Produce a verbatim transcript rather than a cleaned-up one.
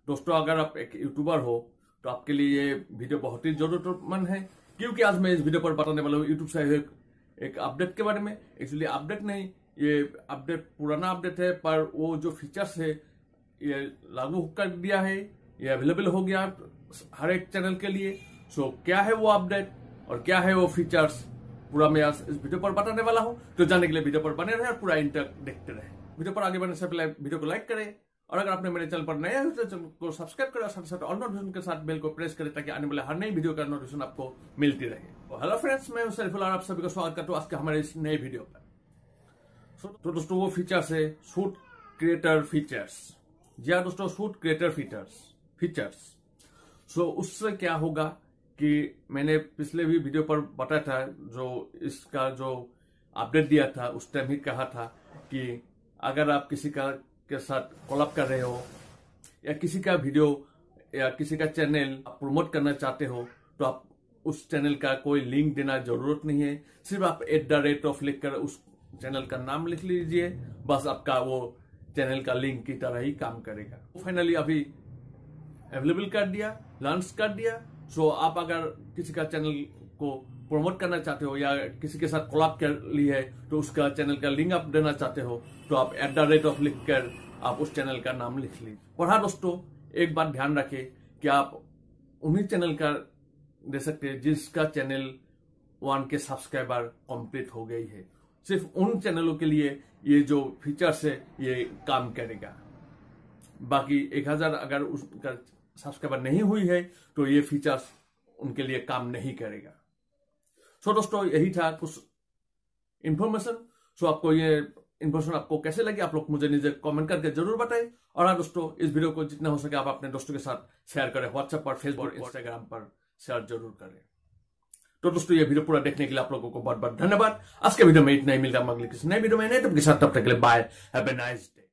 दोस्तों अगर आप एक यूट्यूबर हो तो आपके लिए ये वीडियो बहुत ही जरूरतमंद है, क्योंकि आज मैं इस वीडियो पर बताने वाला हूँ यूट्यूब से एक, एक अपडेट के बारे में। एक्चुअली अपडेट नहीं, ये अपडेट पुराना अपडेट है, पर वो जो फीचर्स है ये लागू कर दिया है, ये अवेलेबल हो गया हर एक चैनल के लिए। सो क्या है वो अपडेट और क्या है वो फीचर्स, पूरा मैं आज इस वीडियो पर बताने वाला हूँ। तो जानने के लिए वीडियो पर बने रहे और पूरा इंटर देखते रहे। वीडियो पर आगे बढ़ने से पहले वीडियो को लाइक करें, और अगर आपने मेरे चैनल पर नया है तो चैनल को सब्सक्राइब करें, साथ साथ ऑल नोटिफिकेशन के साथ बेल को प्रेस करें ताकि आने वाले हर नई वीडियो का नोटिफिकेशन आपको मिलती रहे। तो हेलो फ्रेंड्स, मैं सरीफुल और आप सभी का स्वागत करता हूँ आज के हमारे इस नए वीडियो पर। तो दोस्तों वो फीचर्स है शूट क्रिएटर फीचर्स। जी हाँ दोस्तों, shoot creator features features so उससे क्या होगा कि मैंने पिछले भी वीडियो पर बताया था, जो इसका जो अपडेट दिया था उस टाइम ही कहा था कि अगर आप किसी का के साथ कोलैब कर रहे हो या किसी का वीडियो या किसी का चैनल प्रमोट करना चाहते हो तो आप उस चैनल का कोई लिंक देना जरूरत नहीं है। सिर्फ आप एट द रेट ऑफ लिख कर उस चैनल का नाम लिख लीजिए, बस आपका वो चैनल का लिंक की तरह ही काम करेगा। फाइनली अभी अवेलेबल कर दिया, लॉन्च कर दिया। सो आप अगर किसी का चैनल को प्रमोट करना चाहते हो या किसी के साथ कोलैब कर ली है तो उसका चैनल का लिंक आप देना चाहते हो तो आप एट द रेट ऑफ लिख कर आप उस चैनल का नाम लिख लीजिए। और हाँ दोस्तों, एक बात ध्यान रखें कि आप उन्हीं चैनल का दे सकते हैं जिसका चैनल वन के सब्सक्राइबर कंप्लीट हो गई है। सिर्फ उन चैनलों के लिए ये जो फीचर्स है ये काम करेगा। बाकी एक हजार अगर उसका सब्सक्राइबर नहीं हुई है तो ये फीचर्स उनके लिए काम नहीं करेगा। सो दोस्तों यही था कुछ इंफॉर्मेशन। सो आपको ये इंफॉर्मेशन आपको कैसे लगी आप लोग मुझे नीचे कमेंट करके जरूर बताएं। और हाँ दोस्तों, इस वीडियो को जितना हो सके आप अपने दोस्तों के साथ शेयर करें, व्हाट्सएप पर, फेसबुक और इंस्टाग्राम पर शेयर जरूर करें। तो दोस्तों ये वीडियो पूरा देखने के लिए आप लोगों को बहुत बहुत धन्यवाद। आज के वीडियो में इतना ही, मिलता है अगले किसी नए वीडियो में, नहीं तब के साथ, तब तक के लिए bye, have a nice day.